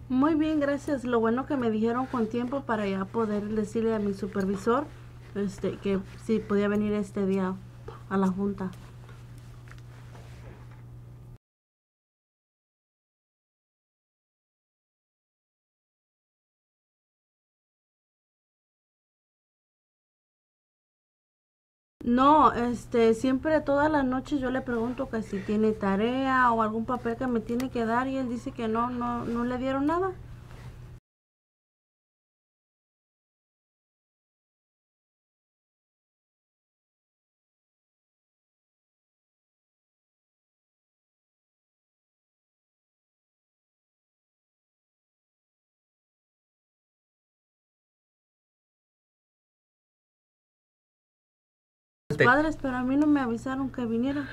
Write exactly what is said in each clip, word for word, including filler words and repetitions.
Muy bien, gracias. Lo bueno que me dijeron con tiempo para ya poder decirle a mi supervisor este que si podía venir este día a la junta. No, este, siempre todas las noches yo le pregunto que si tiene tarea o algún papel que me tiene que dar y él dice que no, no, no le dieron nada. Los Te- padres, pero a mí no me avisaron que viniera.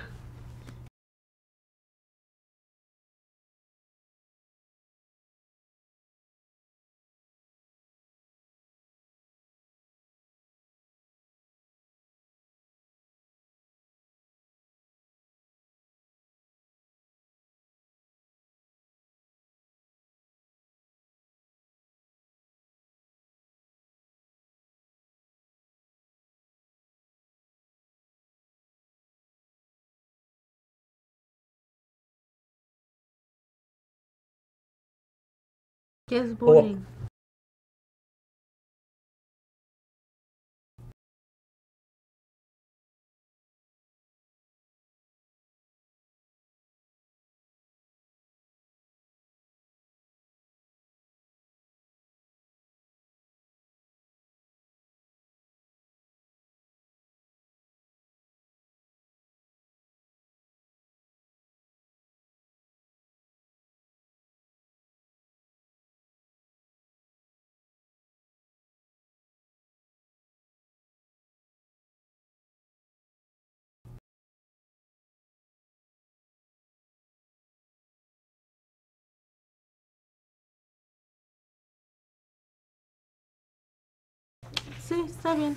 ¿Qué es o- bullying? Sí, está bien.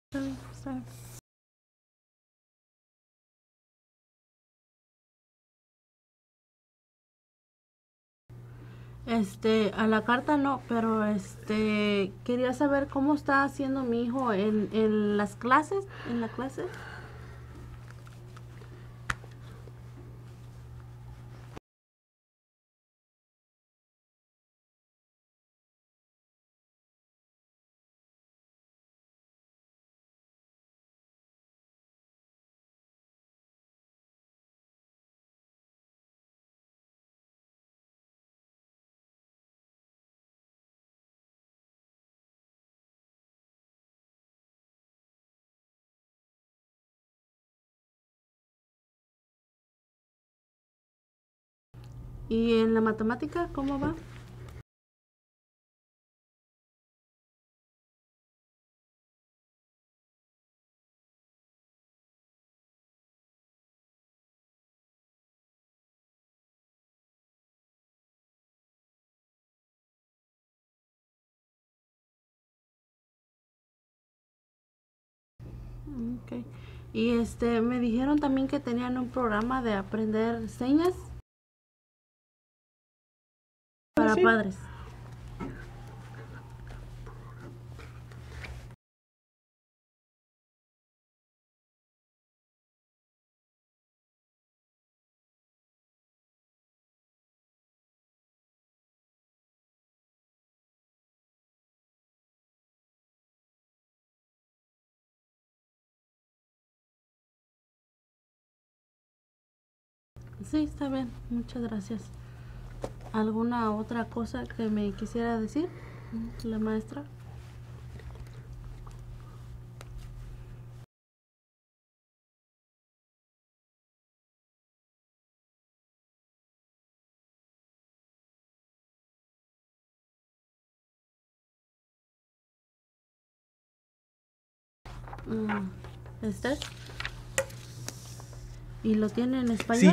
Está bien, está bien. Este, a la carta no, pero este, quería saber cómo está haciendo mi hijo en, en las clases, en la clase. Y en la matemática, ¿cómo va? Okay. Y este, me dijeron también que tenían un programa de aprender señas para Sí. padres. Sí, está bien, muchas gracias. ¿Alguna otra cosa que me quisiera decir, la maestra? Mm, ¿Esther? ¿Y lo tiene en español? Sí.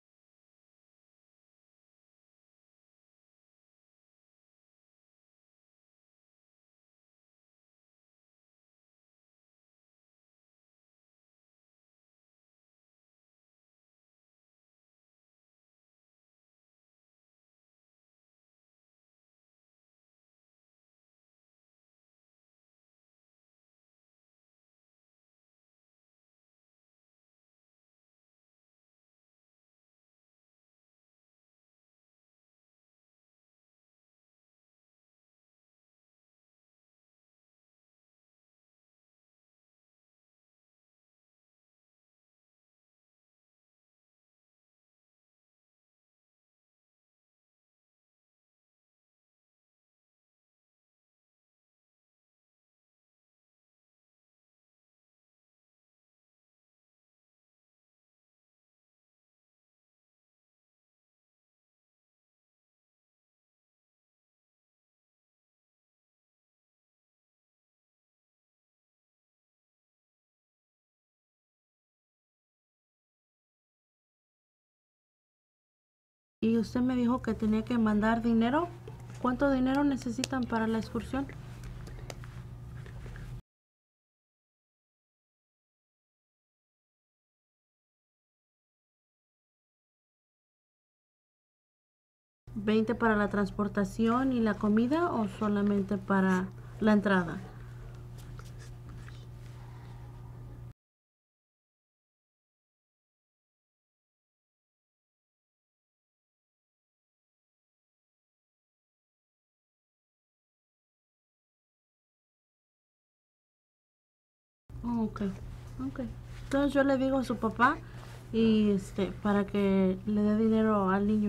Y usted me dijo que tenía que mandar dinero. ¿Cuánto dinero necesitan para la excursión? ¿veinte para la transportación y la comida o solamente para la entrada? Oh, ok, ok. Entonces yo le digo a su papá y este para que le dé dinero al niño.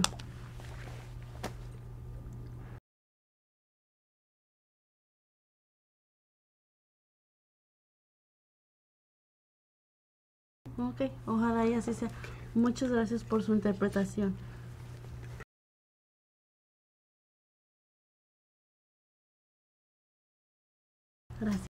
Ok, ojalá y así sea. Muchas gracias por su interpretación. Gracias.